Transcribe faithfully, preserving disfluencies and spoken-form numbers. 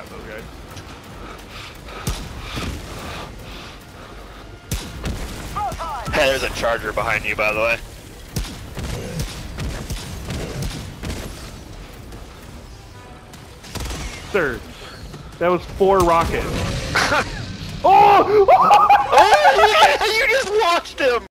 about those guys. Hey, there's a charger behind you, by the way. Sir, that was four rockets. Oh! Oh, you just watched him!